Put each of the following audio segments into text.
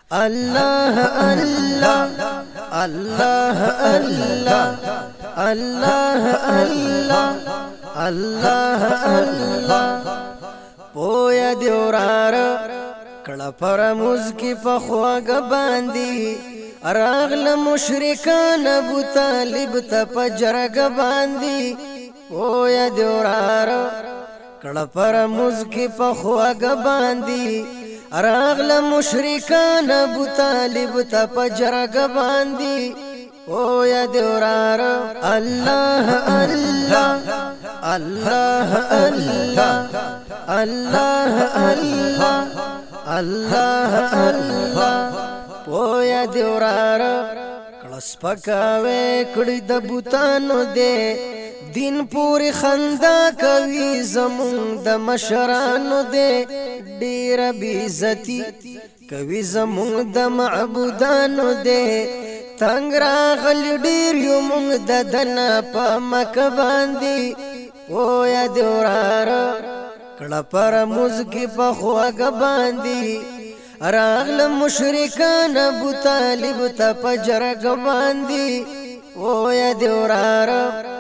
الله الله الله الله الله الله الله الله پویا دیورار کړه پرموز کی فخواګ باندې راغله مشرکان ابو طالب ته پجرګ باندې پویا دیورار کړه پرموز کی فخواګ باندې راغله مشرکان ابو طالب ته پجرګ باندې پویا دیورار الله الله الله الله الله الله الله الله پویا دیورار کلس پکاوے کڑی د بوتانو دے دین پوری خندا کوي زمون د مشرانو دے ډیر بیزتی کوي زمون د معبودانو دے تنگ راغل ډیر یو مونږ د دنا په مک باندې پویا دیورار کړه پرموز کی په خواګ باندې راغله مشرکان ابو طالب ته پجرګ باندې پویا دیورار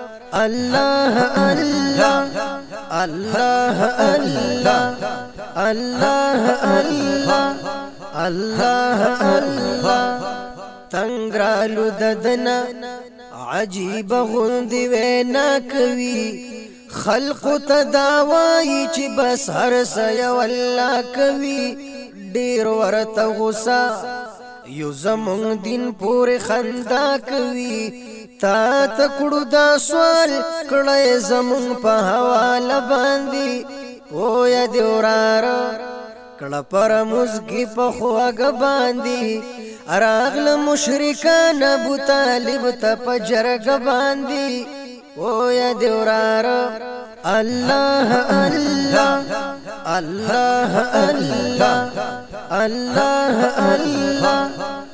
الله الله الله الله الله الله الله الله تنگرالو ددنا عجیب غندی وینا کوي خلق تداوی چې بس هر سیا والله کوي ډیر ورته غوسه یو زمون دین پورې خندا کوي تا تکړو دا سوال کړه زمون په حواله باندې پویا دیورار کړه پرموز کی په خواګ باندې راغله مشرکان ابو طالب ته پجرګ باندې پویا دیورار الله الله الله الله الله الله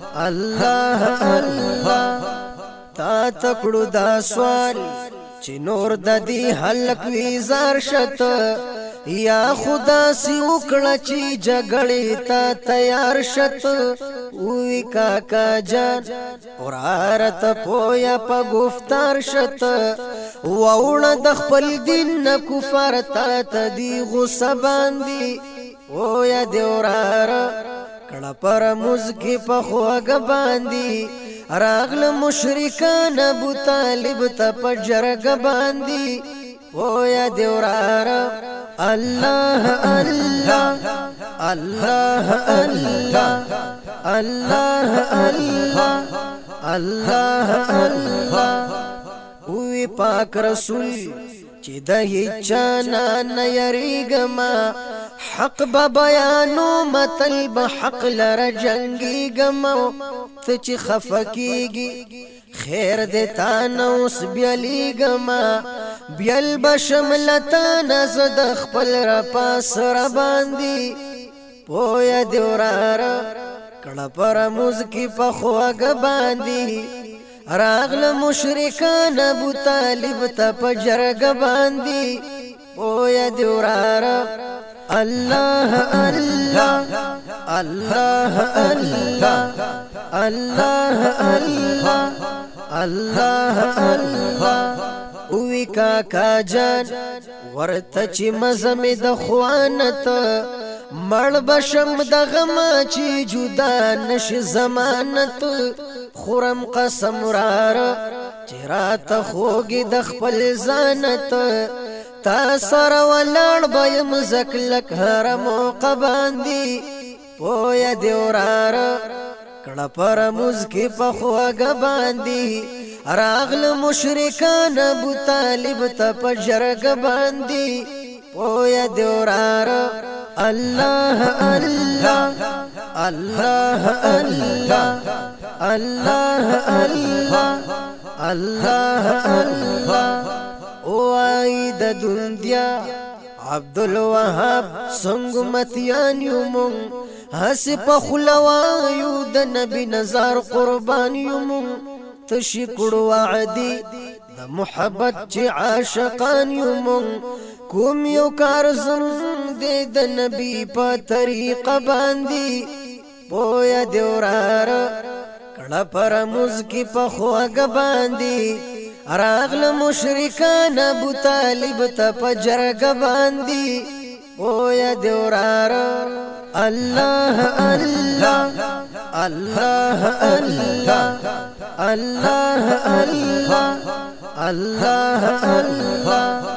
الله الله تا تکړو دا سوال چې نور د دې حلق ویزار شت یا خدا سی وکړه چې جګړې ته تیار شت وی کاکا جان اورارت پویا په گفتار شت وونه د خپل دین کفر ته تدی غصه باندې پویا دیورار کړه پرموز کی په خواګ باندې راغله مشرکان ابو طالب ته پجرګ باندې پویا دیورار الله الله الله الله الله الله الله الله وی پاک رسول چې د هیچانا نه یریګما حق به بیانو مطلب حق لره جنگیګما ته چې خفکیږي خیر دې تا نوس بیلیګما بیل بشملتان زد خپل را پاس را باندې پویا دیورار کړه پرموز کی په خواګ باندې راغله مشرکان ابو طالب ته پجرګ باندې پویا دیورار الله الله الله الله الله الله الله الله وی کاکا جان ورته چې مزمه د خوانت مړ بشم د غما چې جدا نش زمانت خورم قسم رار چې رات خوګي د خپل ځانت تا سره ولاړ بیم زکلک هر موقع باندې پویا دیورار کړه پرموز کی په خواګ باندې راغله مشرکان ابو طالب ته پجرګ باندې پویا دیورار الله الله الله الله الله الله الله الله وای د دنیا عبد الوهاب څنګه متیان یوم هس په خلوایو د نبی نظر قربان یوم تشکر وعدی د محبت چې عاشقان یوم کوم یو کار زم د نبی په طریقه باندې پویا دیورار کړه پر مزکی په خوګ باندې راغله مشرکان ابو طالب ته په جرګ باندې پویا دیورار الله الله الله الله الله الله الله الله